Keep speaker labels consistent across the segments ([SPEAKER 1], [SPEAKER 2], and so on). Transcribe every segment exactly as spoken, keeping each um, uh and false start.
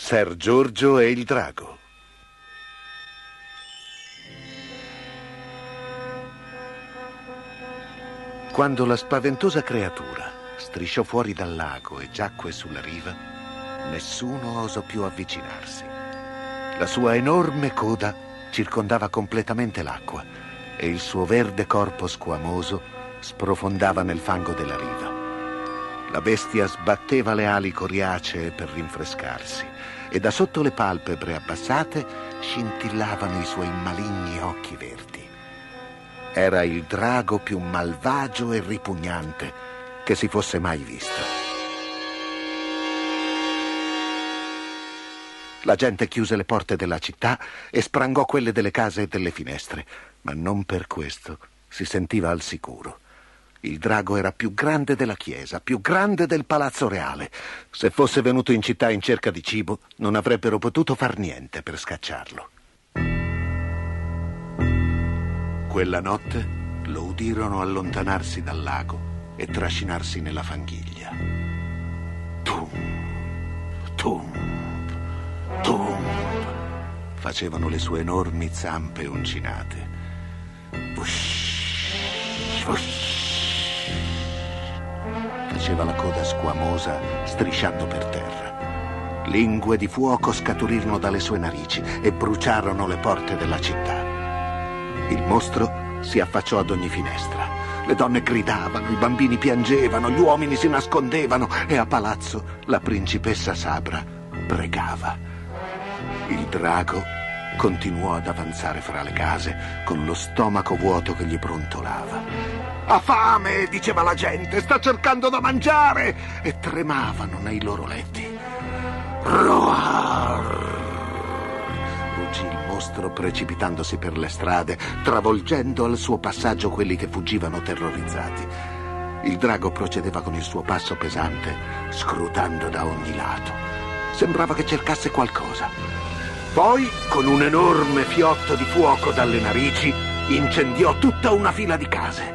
[SPEAKER 1] Ser Giorgio e il drago. Quando la spaventosa creatura strisciò fuori dal lago e giacque sulla riva, nessuno osò più avvicinarsi. La sua enorme coda circondava completamente l'acqua e il suo verde corpo squamoso sprofondava nel fango della riva. La bestia sbatteva le ali coriacee per rinfrescarsi e da sotto le palpebre abbassate scintillavano i suoi maligni occhi verdi. Era il drago più malvagio e ripugnante che si fosse mai visto. La gente chiuse le porte della città e sprangò quelle delle case e delle finestre, ma non per questo si sentiva al sicuro. Il drago era più grande della chiesa, più grande del palazzo reale. Se fosse venuto in città in cerca di cibo, non avrebbero potuto far niente per scacciarlo. Quella notte lo udirono allontanarsi dal lago e trascinarsi nella fanghiglia. Tum, tum, tum, facevano le sue enormi zampe uncinate. Vush, vush. Faceva la coda squamosa strisciando per terra. Lingue di fuoco scaturirono dalle sue narici e bruciarono le porte della città. Il mostro si affacciò ad ogni finestra. Le donne gridavano, i bambini piangevano, gli uomini si nascondevano e a palazzo la principessa Sabra pregava. Il drago continuò ad avanzare fra le case con lo stomaco vuoto che gli brontolava. «Ha fame!» diceva la gente, «sta cercando da mangiare!» e tremavano nei loro letti. Roar! Ruggì il mostro precipitandosi per le strade, travolgendo al suo passaggio quelli che fuggivano terrorizzati. Il drago procedeva con il suo passo pesante, scrutando da ogni lato. Sembrava che cercasse qualcosa. Poi, con un enorme fiotto di fuoco dalle narici, incendiò tutta una fila di case.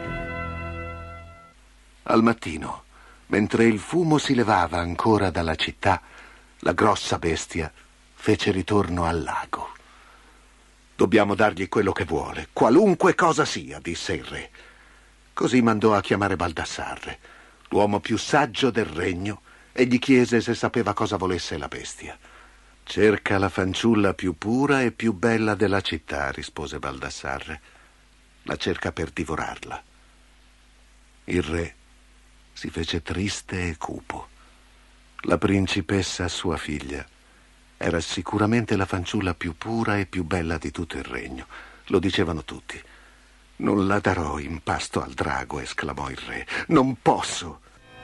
[SPEAKER 1] Al mattino, mentre il fumo si levava ancora dalla città, la grossa bestia fece ritorno al lago. «Dobbiamo dargli quello che vuole, qualunque cosa sia», disse il re. Così mandò a chiamare Baldassarre, l'uomo più saggio del regno, e gli chiese se sapeva cosa volesse la bestia. «Cerca la fanciulla più pura e più bella della città», rispose Baldassarre. «La cerca per divorarla». Il re si fece triste e cupo. La principessa, sua figlia, era sicuramente la fanciulla più pura e più bella di tutto il regno. Lo dicevano tutti. «Non la darò in pasto al drago», esclamò il re. «Non posso».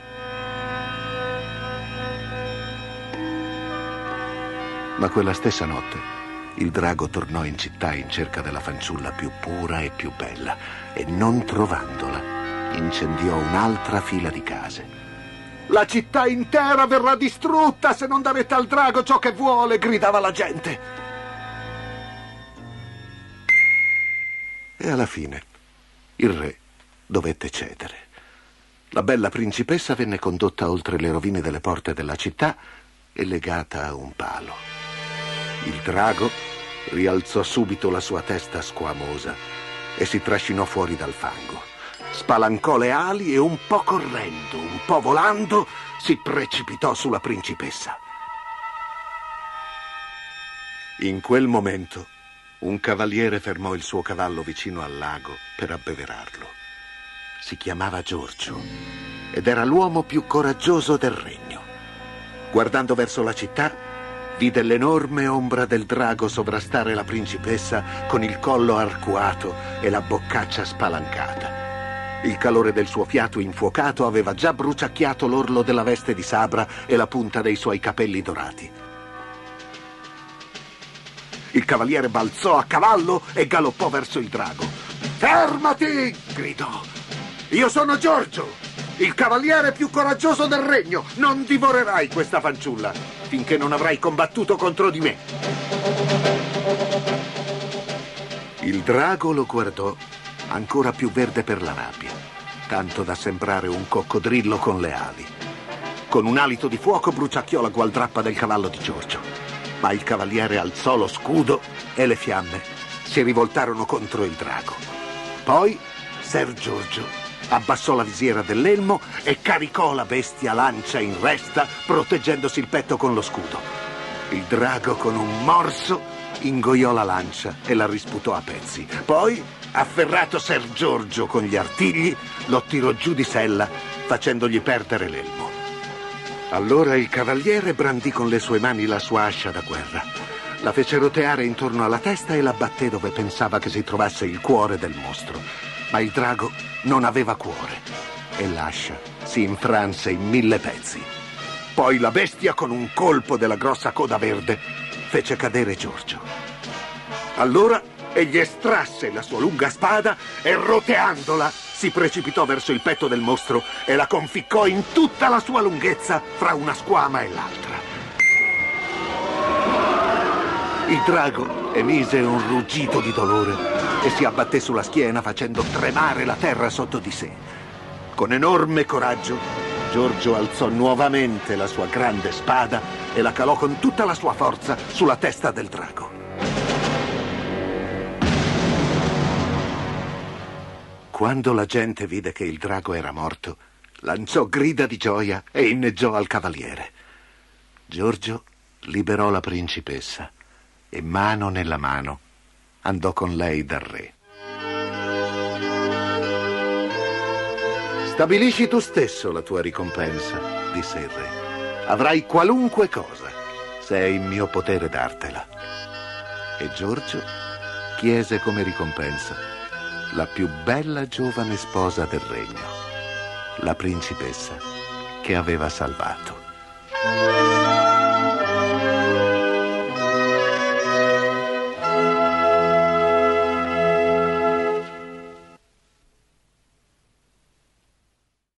[SPEAKER 1] Ma quella stessa notte il drago tornò in città in cerca della fanciulla più pura e più bella e, non trovandola, incendiò un'altra fila di case. «La città intera verrà distrutta se non darete al drago ciò che vuole», gridava la gente. E alla fine il re dovette cedere. La bella principessa venne condotta oltre le rovine delle porte della città e legata a un palo. Il drago rialzò subito la sua testa squamosa e si trascinò fuori dal fango. Spalancò le ali e, un po' correndo, un po' volando, si precipitò sulla principessa. In quel momento un cavaliere fermò il suo cavallo vicino al lago per abbeverarlo. Si chiamava Giorgio ed era l'uomo più coraggioso del regno. Guardando verso la città, vide l'enorme ombra del drago sovrastare la principessa con il collo arcuato e la boccaccia spalancata. Il calore del suo fiato infuocato aveva già bruciacchiato l'orlo della veste di Sabra e la punta dei suoi capelli dorati. Il cavaliere balzò a cavallo e galoppò verso il drago. «Fermati!» gridò. «Io sono Giorgio, il cavaliere più coraggioso del regno. Non divorerai questa fanciulla finché non avrai combattuto contro di me». Il drago lo guardò, ancora più verde per la rabbia, tanto da sembrare un coccodrillo con le ali. Con un alito di fuoco bruciacchiò la gualdrappa del cavallo di Giorgio. Ma il cavaliere alzò lo scudo e le fiamme si rivoltarono contro il drago. Poi Ser Giorgio abbassò la visiera dell'elmo e caricò la bestia lancia in resta, proteggendosi il petto con lo scudo. Il drago, con un morso, ingoiò la lancia e la risputò a pezzi. Poi, afferrato Ser Giorgio con gli artigli, lo tirò giù di sella, facendogli perdere l'elmo. Allora il cavaliere brandì con le sue mani la sua ascia da guerra. La fece roteare intorno alla testa e la batté dove pensava che si trovasse il cuore del mostro. Ma il drago non aveva cuore e l'ascia si infranse in mille pezzi. Poi la bestia, con un colpo della grossa coda verde, fece cadere Giorgio. Allora egli estrasse la sua lunga spada e, roteandola, si precipitò verso il petto del mostro e la conficcò in tutta la sua lunghezza fra una squama e l'altra. Il drago emise un ruggito di dolore e si abbatté sulla schiena, facendo tremare la terra sotto di sé. Con enorme coraggio, Giorgio alzò nuovamente la sua grande spada e la calò con tutta la sua forza sulla testa del drago. Quando la gente vide che il drago era morto, lanciò grida di gioia e inneggiò al cavaliere. Giorgio liberò la principessa e, mano nella mano, andò con lei dal re. Stabilisci tu stesso la tua ricompensa, disse il re. Avrai qualunque cosa, se è in mio potere dartela. E Giorgio chiese come ricompensa la più bella giovane sposa del regno, la principessa che aveva salvato.